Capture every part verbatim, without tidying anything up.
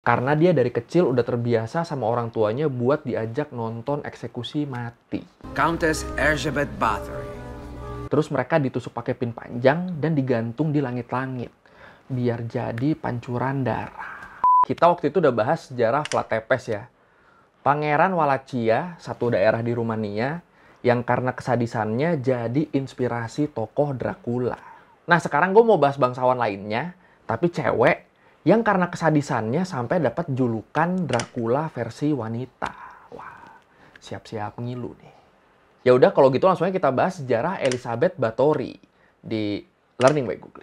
Karena dia dari kecil udah terbiasa sama orang tuanya buat diajak nonton eksekusi mati. Countess Elizabeth Bathory. Terus mereka ditusuk pakai pin panjang dan digantung di langit-langit biar jadi pancuran darah. Kita waktu itu udah bahas sejarah Vlad Tepes ya. Pangeran Wallachia, satu daerah di Rumania, yang karena kesadisannya jadi inspirasi tokoh Dracula. Nah sekarang gue mau bahas bangsawan lainnya, tapi cewek, yang karena kesadisannya sampai dapat julukan Dracula versi wanita. Wah, siap-siap ngilu nih. Ya udah kalau gitu langsung aja kita bahas sejarah Elizabeth Bathory di Learning by Googling.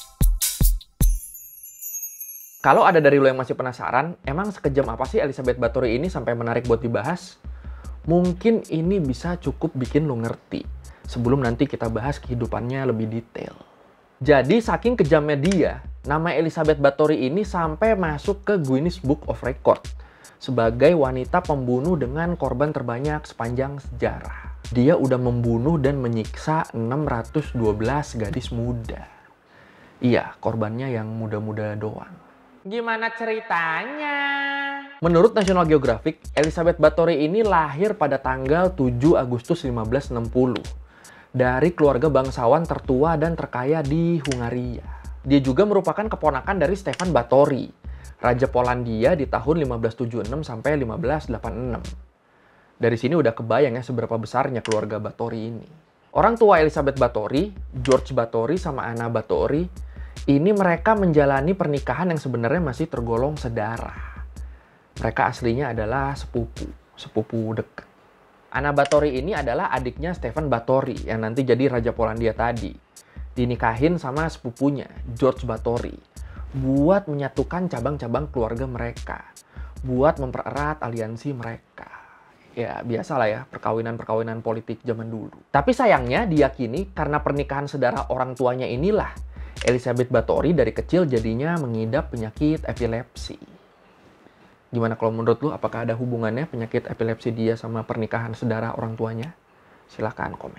Kalau ada dari lo yang masih penasaran, emang sekejam apa sih Elizabeth Bathory ini sampai menarik buat dibahas? Mungkin ini bisa cukup bikin lo ngerti sebelum nanti kita bahas kehidupannya lebih detail. Jadi saking kejamnya dia, nama Elizabeth Bathory ini sampai masuk ke Guinness Book of Record sebagai wanita pembunuh dengan korban terbanyak sepanjang sejarah. Dia udah membunuh dan menyiksa enam ratus dua belas gadis muda. Iya, korbannya yang muda-muda doang. Gimana ceritanya? Menurut National Geographic, Elizabeth Bathory ini lahir pada tanggal tujuh Agustus lima belas enam puluh dari keluarga bangsawan tertua dan terkaya di Hungaria. Dia juga merupakan keponakan dari Stefan Batory, Raja Polandia di tahun lima belas tujuh puluh enam sampai lima belas delapan puluh enam. Dari sini udah kebayang ya seberapa besarnya keluarga Bathory ini. Orang tua Elizabeth Bathory, George Bathory sama Anna Bathory, ini mereka menjalani pernikahan yang sebenarnya masih tergolong sedarah. Mereka aslinya adalah sepupu, sepupu dekat. Anna Bathory ini adalah adiknya Stefan Batory yang nanti jadi Raja Polandia tadi. Dinikahin sama sepupunya, George Bathory, buat menyatukan cabang-cabang keluarga mereka, buat mempererat aliansi mereka. Ya, biasalah ya, perkawinan-perkawinan politik zaman dulu. Tapi sayangnya diyakini karena pernikahan sedarah orang tuanya inilah, Elizabeth Bathory dari kecil jadinya mengidap penyakit epilepsi. Gimana kalau menurut lu, apakah ada hubungannya penyakit epilepsi dia sama pernikahan sedarah orang tuanya? Silahkan komen.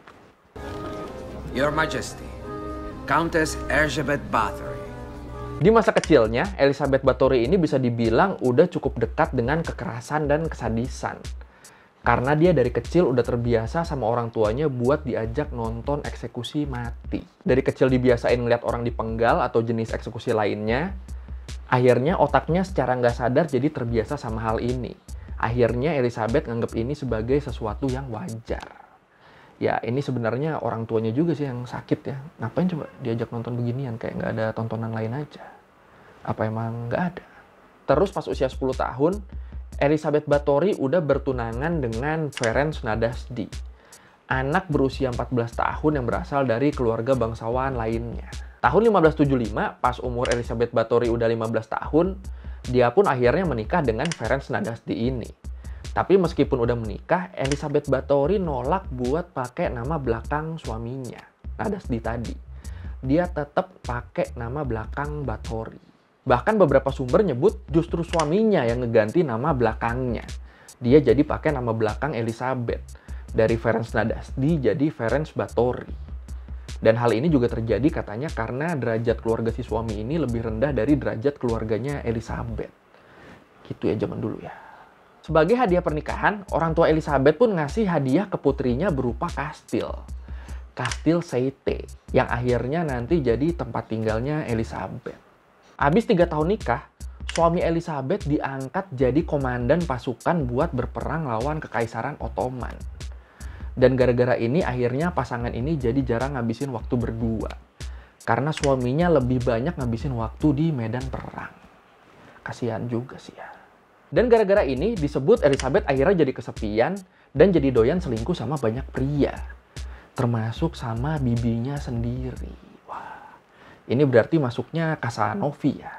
Your Majesty, Countess Elizabeth Bathory. Di masa kecilnya, Elizabeth Bathory ini bisa dibilang udah cukup dekat dengan kekerasan dan kesadisan. Karena dia dari kecil udah terbiasa sama orang tuanya buat diajak nonton eksekusi mati. Dari kecil dibiasain ngeliat orang dipenggal atau jenis eksekusi lainnya. Akhirnya otaknya secara nggak sadar jadi terbiasa sama hal ini. Akhirnya Elizabeth nganggep ini sebagai sesuatu yang wajar. Ya ini sebenarnya orang tuanya juga sih yang sakit ya. Ngapain coba diajak nonton beginian, kayak nggak ada tontonan lain aja. Apa emang nggak ada? Terus pas usia sepuluh tahun, Elizabeth Bathory udah bertunangan dengan Ferenc Nadasdy, anak berusia empat belas tahun yang berasal dari keluarga bangsawan lainnya. Tahun lima belas tujuh puluh lima, pas umur Elizabeth Bathory udah lima belas tahun, dia pun akhirnya menikah dengan Ferenc Nadasdy ini. Tapi meskipun udah menikah, Elizabeth Bathory nolak buat pakai nama belakang suaminya, Nadasdy tadi. Dia tetap pakai nama belakang Bathory. Bahkan beberapa sumber nyebut justru suaminya yang ngeganti nama belakangnya. Dia jadi pakai nama belakang Elizabeth. Dari Ferenc Nadasdy jadi Ferenc Bathory. Dan hal ini juga terjadi katanya karena derajat keluarga si suami ini lebih rendah dari derajat keluarganya Elizabeth. Gitu ya zaman dulu ya. Sebagai hadiah pernikahan, orang tua Elizabeth pun ngasih hadiah ke putrinya berupa kastil. Kastil Seite, yang akhirnya nanti jadi tempat tinggalnya Elizabeth. Abis tiga tahun nikah, suami Elizabeth diangkat jadi komandan pasukan buat berperang lawan Kekaisaran Ottoman. Dan gara-gara ini akhirnya pasangan ini jadi jarang ngabisin waktu berdua. Karena suaminya lebih banyak ngabisin waktu di medan perang. Kasihan juga sih ya. Dan gara-gara ini disebut Elizabeth akhirnya jadi kesepian dan jadi doyan selingkuh sama banyak pria. Termasuk sama bibinya sendiri. Ini berarti masuknya Casanovi ya.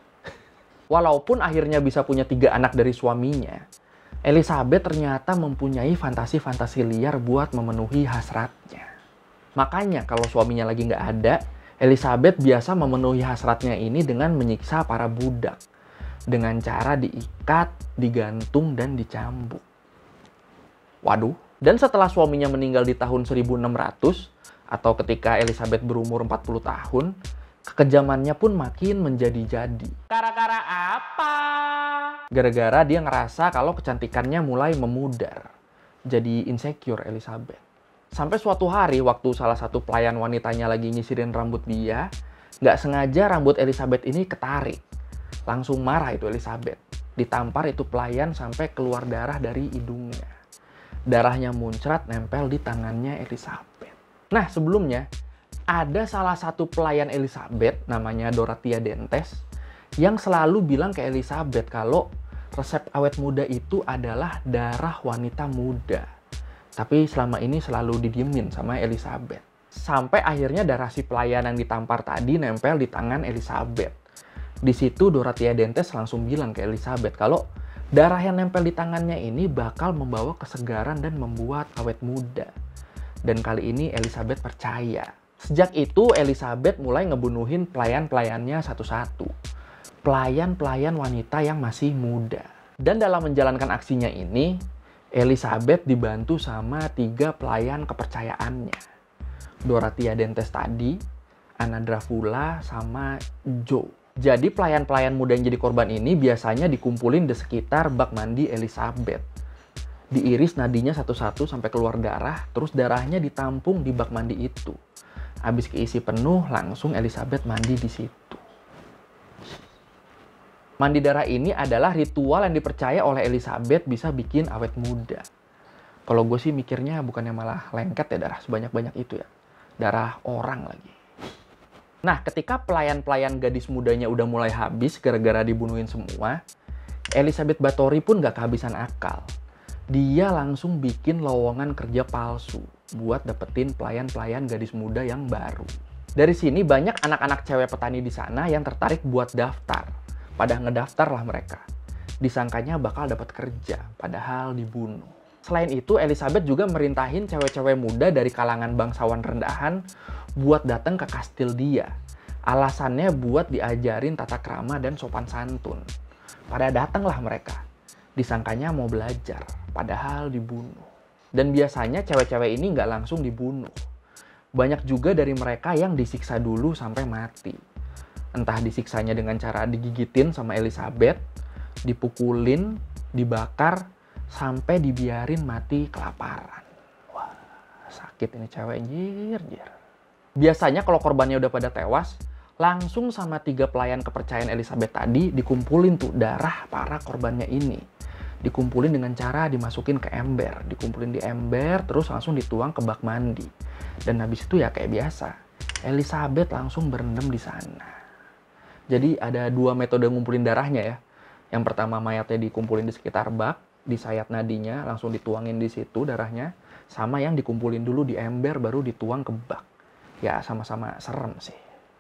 Walaupun akhirnya bisa punya tiga anak dari suaminya, Elizabeth ternyata mempunyai fantasi-fantasi liar buat memenuhi hasratnya. Makanya kalau suaminya lagi nggak ada, Elizabeth biasa memenuhi hasratnya ini dengan menyiksa para budak. Dengan cara diikat, digantung, dan dicambuk. Waduh. Dan setelah suaminya meninggal di tahun seribu enam ratus, atau ketika Elizabeth berumur empat puluh tahun, kekejamannya pun makin menjadi-jadi. Kara-kara apa? Gara-gara dia ngerasa kalau kecantikannya mulai memudar. Jadi insecure Elizabeth. Sampai suatu hari waktu salah satu pelayan wanitanya lagi nyisirin rambut dia, nggak sengaja rambut Elizabeth ini ketarik. Langsung marah itu Elizabeth. Ditampar itu pelayan sampai keluar darah dari hidungnya. Darahnya muncrat nempel di tangannya Elizabeth. Nah sebelumnya, ada salah satu pelayan Elizabeth namanya Dorothea Dentes yang selalu bilang ke Elizabeth kalau resep awet muda itu adalah darah wanita muda. Tapi selama ini selalu didiemin sama Elizabeth. Sampai akhirnya darah si pelayan yang ditampar tadi nempel di tangan Elizabeth. Di situ Dorothea Dentes langsung bilang ke Elizabeth kalau darah yang nempel di tangannya ini bakal membawa kesegaran dan membuat awet muda. Dan kali ini Elizabeth percaya. Sejak itu Elizabeth mulai ngebunuhin pelayan-pelayannya satu-satu. Pelayan-pelayan wanita yang masih muda. Dan dalam menjalankan aksinya ini, Elizabeth dibantu sama tiga pelayan kepercayaannya. Dorothea Dentes tadi, Anna Dracula, sama Joe. Jadi pelayan-pelayan muda yang jadi korban ini biasanya dikumpulin di sekitar bak mandi Elizabeth. Diiris nadinya satu-satu sampai keluar darah, terus darahnya ditampung di bak mandi itu. Habis keisi penuh, langsung Elizabeth mandi di situ. Mandi darah ini adalah ritual yang dipercaya oleh Elizabeth bisa bikin awet muda. Kalau gue sih mikirnya bukannya malah lengket ya darah sebanyak-banyak itu ya. Darah orang lagi. Nah, ketika pelayan-pelayan gadis mudanya udah mulai habis gara-gara dibunuhin semua, Elizabeth Bathory pun gak kehabisan akal. Dia langsung bikin lowongan kerja palsu buat dapetin pelayan-pelayan gadis muda yang baru. Dari sini banyak anak-anak cewek petani di sana yang tertarik buat daftar. Pada ngedaftar lah mereka. Disangkanya bakal dapat kerja, padahal dibunuh. Selain itu, Elizabeth juga merintahin cewek-cewek muda dari kalangan bangsawan rendahan buat datang ke kastil dia. Alasannya buat diajarin tata krama dan sopan santun. Pada datanglah mereka. Disangkanya mau belajar, padahal dibunuh. Dan biasanya cewek-cewek ini nggak langsung dibunuh. Banyak juga dari mereka yang disiksa dulu sampai mati. Entah disiksanya dengan cara digigitin sama Elizabeth, dipukulin, dibakar, sampai dibiarin mati kelaparan. Wah, sakit ini cewek, jir, jir. Biasanya kalau korbannya udah pada tewas, langsung sama tiga pelayan kepercayaan Elizabeth tadi dikumpulin tuh darah para korbannya ini. Dikumpulin dengan cara dimasukin ke ember. Dikumpulin di ember, terus langsung dituang ke bak mandi. Dan habis itu ya kayak biasa, Elizabeth langsung berendam di sana. Jadi ada dua metode ngumpulin darahnya ya. Yang pertama mayatnya dikumpulin di sekitar bak, disayat nadinya, langsung dituangin di situ darahnya. Sama yang dikumpulin dulu di ember, baru dituang ke bak. Ya sama-sama serem sih.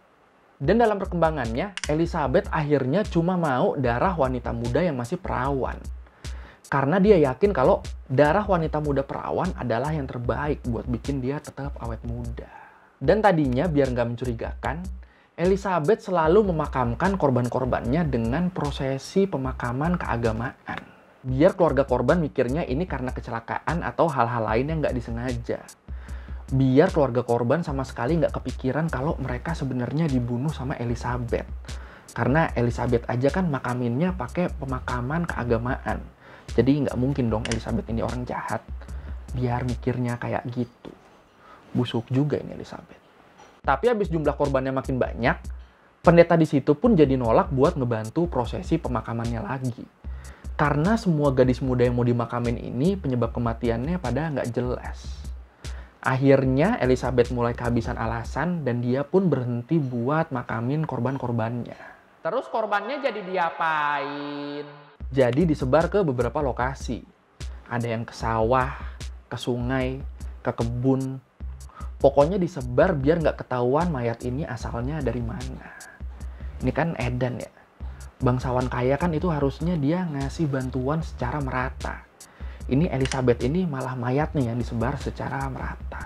Dan dalam perkembangannya, Elizabeth akhirnya cuma mau darah wanita muda yang masih perawan. Karena dia yakin kalau darah wanita muda perawan adalah yang terbaik buat bikin dia tetap awet muda. Dan tadinya biar nggak mencurigakan, Elizabeth selalu memakamkan korban-korbannya dengan prosesi pemakaman keagamaan. Biar keluarga korban mikirnya ini karena kecelakaan atau hal-hal lain yang nggak disengaja. Biar keluarga korban sama sekali nggak kepikiran kalau mereka sebenarnya dibunuh sama Elizabeth. Karena Elizabeth aja kan makaminnya pakai pemakaman keagamaan. Jadi nggak mungkin dong Elizabeth ini orang jahat. Biar mikirnya kayak gitu. Busuk juga ini Elizabeth. Tapi habis jumlah korbannya makin banyak, pendeta di situ pun jadi nolak buat ngebantu prosesi pemakamannya lagi. Karena semua gadis muda yang mau dimakamin ini penyebab kematiannya pada nggak jelas. Akhirnya Elizabeth mulai kehabisan alasan dan dia pun berhenti buat makamin korban-korbannya. Terus korbannya jadi diapain? Jadi disebar ke beberapa lokasi. Ada yang ke sawah, ke sungai, ke kebun. Pokoknya disebar biar nggak ketahuan mayat ini asalnya dari mana. Ini kan edan ya. Bangsawan kaya kan itu harusnya dia ngasih bantuan secara merata. Ini Elizabeth ini malah mayatnya yang disebar secara merata.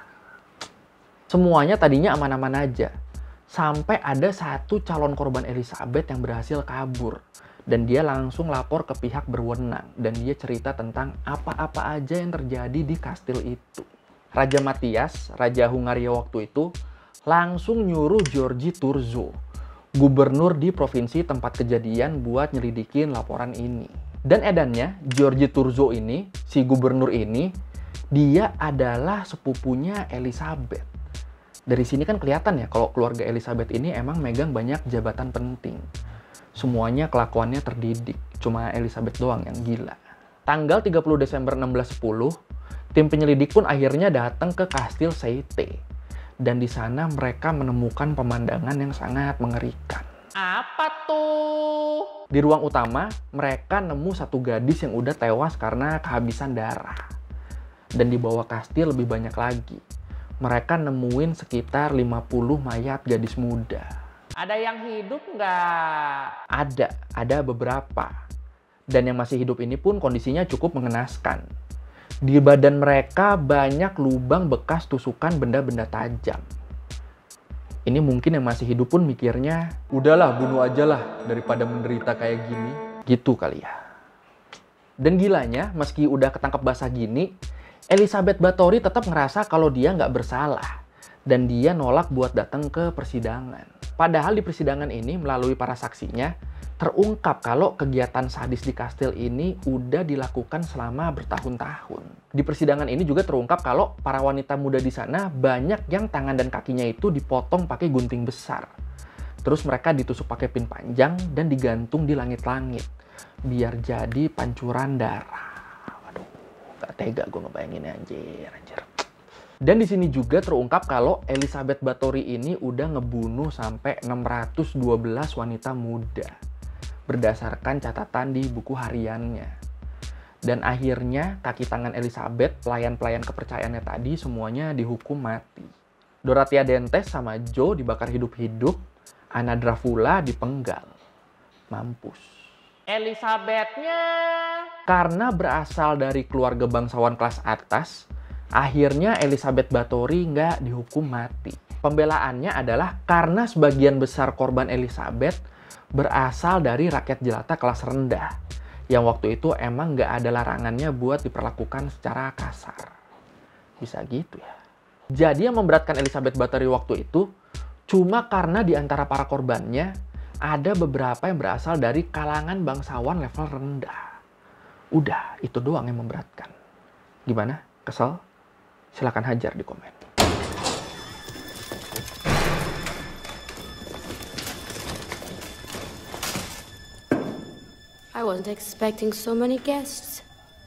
Semuanya tadinya aman-aman aja. Sampai ada satu calon korban Elizabeth yang berhasil kabur. Dan dia langsung lapor ke pihak berwenang. Dan dia cerita tentang apa-apa aja yang terjadi di kastil itu. Raja Matthias, Raja Hungaria waktu itu, langsung nyuruh Giorgi Turzo, gubernur di provinsi tempat kejadian buat nyelidikin laporan ini. Dan edannya, Giorgi Turzo ini, si gubernur ini, dia adalah sepupunya Elizabeth. Dari sini kan kelihatan ya kalau keluarga Elizabeth ini emang megang banyak jabatan penting. Semuanya kelakuannya terdidik, cuma Elizabeth doang yang gila. Tanggal tiga puluh Desember enam belas sepuluh, tim penyelidik pun akhirnya datang ke Kastil Seite. Dan di sana mereka menemukan pemandangan yang sangat mengerikan. Apa tuh? Di ruang utama, mereka nemu satu gadis yang udah tewas karena kehabisan darah. Dan di bawah kastil lebih banyak lagi. Mereka nemuin sekitar lima puluh mayat gadis muda. Ada yang hidup nggak? Ada, ada beberapa. Dan yang masih hidup ini pun kondisinya cukup mengenaskan. Di badan mereka banyak lubang bekas tusukan benda-benda tajam. Ini mungkin yang masih hidup pun mikirnya, udahlah bunuh aja lah daripada menderita kayak gini. Gitu kali ya. Dan gilanya, meski udah ketangkep basah gini, Elizabeth Báthory tetap ngerasa kalau dia nggak bersalah. Dan dia nolak buat datang ke persidangan. Padahal di persidangan ini melalui para saksinya, terungkap kalau kegiatan sadis di kastil ini udah dilakukan selama bertahun-tahun. Di persidangan ini juga terungkap kalau para wanita muda di sana banyak yang tangan dan kakinya itu dipotong pakai gunting besar. Terus mereka ditusuk pakai pin panjang dan digantung di langit-langit biar jadi pancuran darah. Waduh, gak tega gue ngebayanginnya anjir, anjir. Dan di sini juga terungkap kalau Elizabeth Báthory ini udah ngebunuh sampai enam ratus dua belas wanita muda. Berdasarkan catatan di buku hariannya. Dan akhirnya kaki tangan Elizabeth, pelayan-pelayan kepercayaannya tadi semuanya dihukum mati. Dorothea Dentes sama Joe dibakar hidup-hidup, Anna Dracula dipenggal. Mampus. Elizabethnya karena berasal dari keluarga bangsawan kelas atas, akhirnya Elizabeth Báthory nggak dihukum mati. Pembelaannya adalah karena sebagian besar korban Elizabeth berasal dari rakyat jelata kelas rendah, yang waktu itu emang nggak ada larangannya buat diperlakukan secara kasar. Bisa gitu ya. Jadi yang memberatkan Elizabeth Báthory waktu itu, cuma karena di antara para korbannya, ada beberapa yang berasal dari kalangan bangsawan level rendah. Udah, itu doang yang memberatkan. Gimana? Kesel? Silahkan hajar di komen. I wasn't expecting so many guests.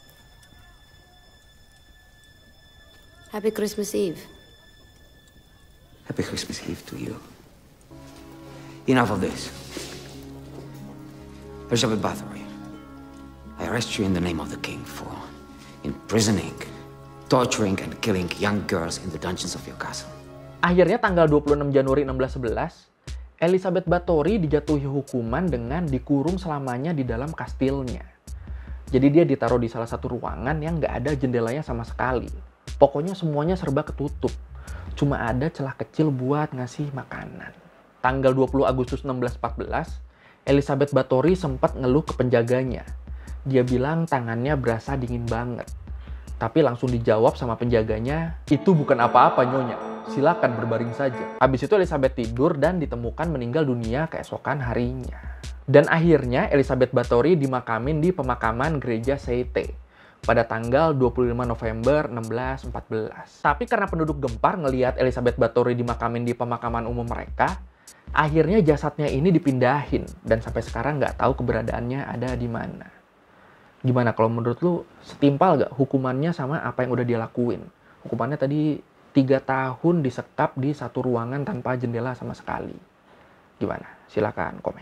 Happy Christmas Eve. Happy Christmas Eve to you. Enough of this. Elizabeth Báthory, I arrest you in the name of the king for imprisoning, torturing, and killing young girls in the dungeons of your castle. Akhirnya tanggal dua puluh enam Januari enam belas sebelas, Elizabeth Báthory dijatuhi hukuman dengan dikurung selamanya di dalam kastilnya. Jadi dia ditaruh di salah satu ruangan yang nggak ada jendelanya sama sekali. Pokoknya semuanya serba ketutup. Cuma ada celah kecil buat ngasih makanan. Tanggal dua puluh Agustus enam belas empat belas, Elizabeth Báthory sempat ngeluh ke penjaganya. Dia bilang tangannya berasa dingin banget. Tapi langsung dijawab sama penjaganya, itu bukan apa-apa nyonya. Silakan berbaring saja. Habis itu Elizabeth tidur dan ditemukan meninggal dunia keesokan harinya. Dan akhirnya Elizabeth Báthory dimakamin di pemakaman gereja Seite pada tanggal dua puluh lima November enam belas empat belas. Tapi karena penduduk gempar ngelihat Elizabeth Báthory dimakamin di pemakaman umum mereka, akhirnya jasadnya ini dipindahin dan sampai sekarang nggak tahu keberadaannya ada di mana. Gimana kalau menurut lu setimpal nggak hukumannya sama apa yang udah dia lakuin? Hukumannya tadi tiga tahun disekap di satu ruangan tanpa jendela sama sekali. Gimana? Silakan komen.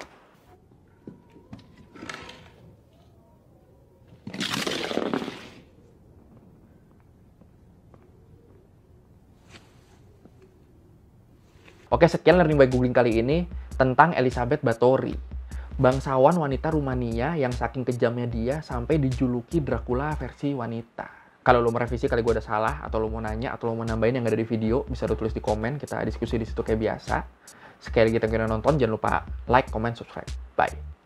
Oke, sekian Learning by Googling kali ini tentang Elizabeth Báthory. Bangsawan wanita Rumania yang saking kejamnya dia sampai dijuluki Dracula versi wanita. Kalau lo mau revisi kali gue ada salah, atau lo mau nanya, atau lo mau nambahin yang ada di video, bisa lo tulis di komen, kita diskusi di situ kayak biasa. Sekali lagi thank you udah nonton, jangan lupa like, comment, subscribe. Bye!